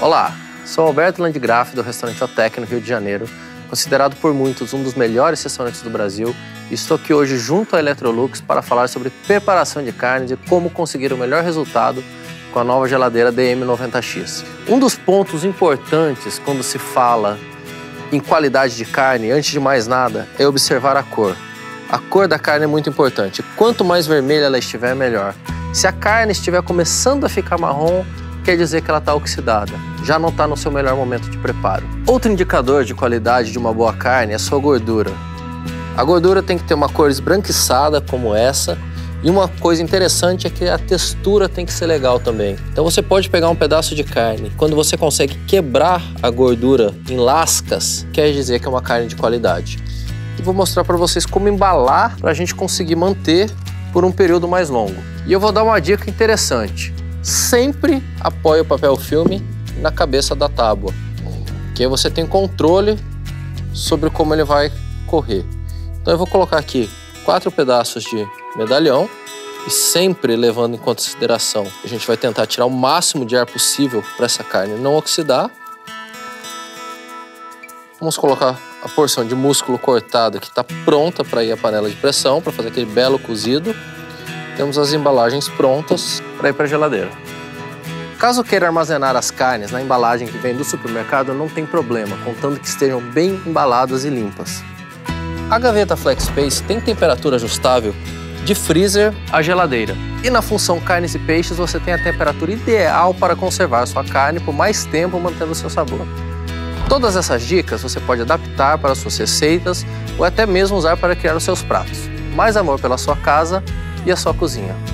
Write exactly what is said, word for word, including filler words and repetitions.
Olá, sou Alberto Landgraf do restaurante Otec no Rio de Janeiro, considerado por muitos um dos melhores restaurantes do Brasil, e estou aqui hoje junto à Electrolux para falar sobre preparação de carnes e como conseguir o melhor resultado com a nova geladeira D M noventa X. Um dos pontos importantes quando se fala em qualidade de carne, antes de mais nada, é observar a cor. A cor da carne é muito importante. Quanto mais vermelha ela estiver, melhor. Se a carne estiver começando a ficar marrom, quer dizer que ela está oxidada. Já não está no seu melhor momento de preparo. Outro indicador de qualidade de uma boa carne é a sua gordura. A gordura tem que ter uma cor esbranquiçada, como essa. E uma coisa interessante é que a textura tem que ser legal também. Então você pode pegar um pedaço de carne. Quando você consegue quebrar a gordura em lascas, quer dizer que é uma carne de qualidade. E vou mostrar para vocês como embalar para a gente conseguir manter por um período mais longo. E eu vou dar uma dica interessante. Sempre apoie o papel filme na cabeça da tábua, que aí você tem controle sobre como ele vai correr. Então eu vou colocar aqui quatro pedaços de medalhão e sempre levando em consideração que a gente vai tentar tirar o máximo de ar possível para essa carne não oxidar. Vamos colocar a porção de músculo cortado que está pronta para ir à panela de pressão, para fazer aquele belo cozido. Temos as embalagens prontas para ir para a geladeira. Caso queira armazenar as carnes na embalagem que vem do supermercado, não tem problema, contanto que estejam bem embaladas e limpas. A gaveta FlexSpace tem temperatura ajustável de freezer à geladeira. E na função carnes e peixes você tem a temperatura ideal para conservar sua carne por mais tempo, mantendo o seu sabor. Todas essas dicas você pode adaptar para suas receitas ou até mesmo usar para criar os seus pratos. Mais amor pela sua casa e a sua cozinha.